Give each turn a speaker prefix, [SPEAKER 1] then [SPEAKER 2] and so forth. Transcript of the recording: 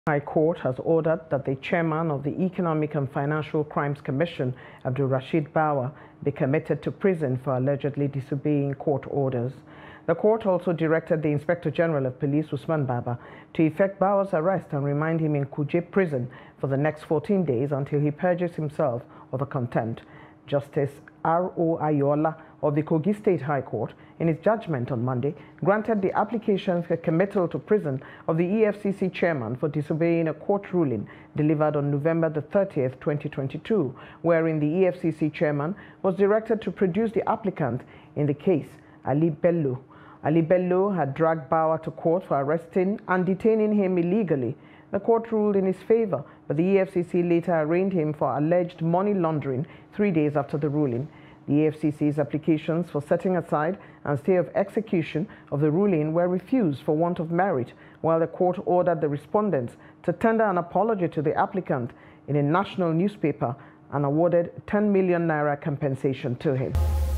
[SPEAKER 1] High Court has ordered that the chairman of the Economic and Financial Crimes Commission, Abdul Rashid Bawa, be committed to prison for allegedly disobeying court orders. The court also directed the Inspector General of Police, Usman Baba, to effect Bawa's arrest and remand him in Kuje prison for the next 14 days until he purges himself of the contempt. Justice R.O. Ayola of the Kogi State High Court, in his judgment on Monday, granted the application for committal to prison of the EFCC chairman for disobeying a court ruling delivered on November the 30th, 2022, wherein the EFCC chairman was directed to produce the applicant in the case, Ali Bello. Ali Bello had dragged Bawa to court for arresting and detaining him illegally. The court ruled in his favor, but the EFCC later arraigned him for alleged money laundering 3 days after the ruling. The EFCC's applications for setting aside and stay of execution of the ruling were refused for want of merit, while the court ordered the respondents to tender an apology to the applicant in a national newspaper and awarded 10 million naira compensation to him.